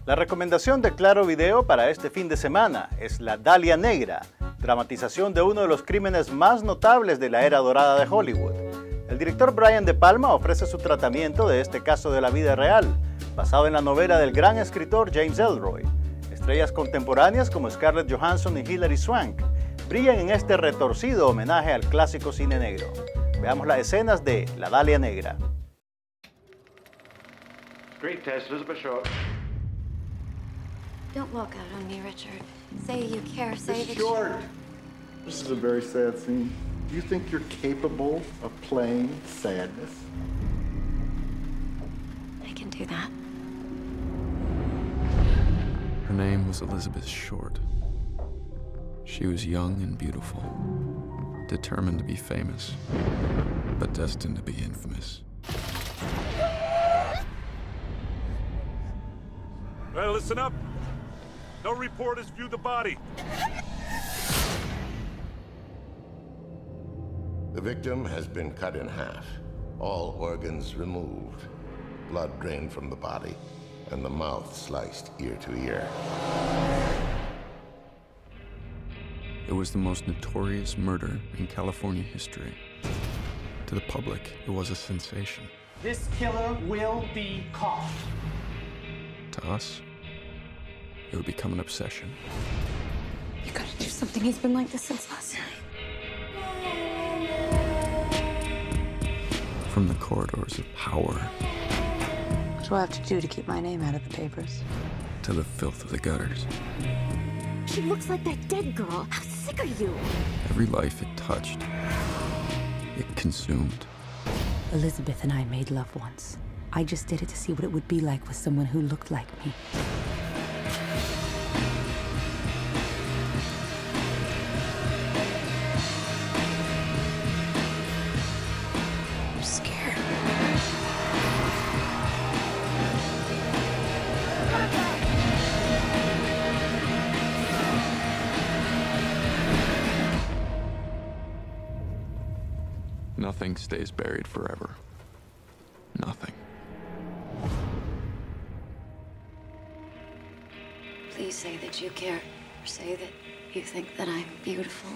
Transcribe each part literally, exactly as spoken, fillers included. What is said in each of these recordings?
La recomendación de Claro Video para este fin de semana es La Dalia Negra, dramatización de uno de los crímenes más notables de la era dorada de Hollywood. El director Brian De Palma ofrece su tratamiento de este caso de la vida real, basado en la novela del gran escritor James Ellroy. Estrellas contemporáneas como Scarlett Johansson y Hilary Swank brillan en este retorcido homenaje al clásico cine negro. Veamos las escenas de La Dalia Negra. Great test, Elizabeth Short. Don't walk out on me, Richard. Say you care, say Miss that Short, this is a very sad scene. Do you think you're capable of playing sadness? I can do that. Her name was Elizabeth Short. She was young and beautiful, determined to be famous, but destined to be infamous. Well, listen up. No reporters view the body. The victim has been cut in half, all organs removed, blood drained from the body, and the mouth sliced ear to ear. It was the most notorious murder in California history. To the public, it was a sensation. This killer will be caught. To us, it would become an obsession. You gotta do something. He's been like this since last night. From the corridors of power What do I have to do to keep my name out of the papers? to the filth of the gutters, She looks like that dead girl. How sick are you? every life it touched, it consumed. Elizabeth and I made love once. I just did it to see what it would be like with someone who looked like me. I'm scared. Nothing stays buried forever. Nothing. Please say that you care, or say that you think that I'm beautiful.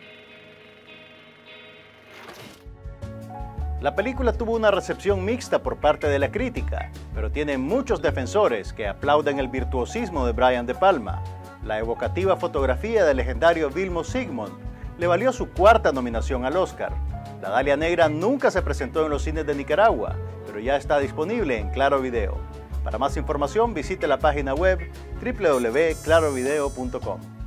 La película tuvo una recepción mixta por parte de la crítica, pero tiene muchos defensores que aplauden el virtuosismo de Brian De Palma. La evocativa fotografía del legendario Vilmos Zsigmond le valió su cuarta nominación al Oscar. La Dalia Negra nunca se presentó en los cines de Nicaragua, pero ya está disponible en Claro Video. Para más información visite la página web doble u doble u doble u punto claro video punto com.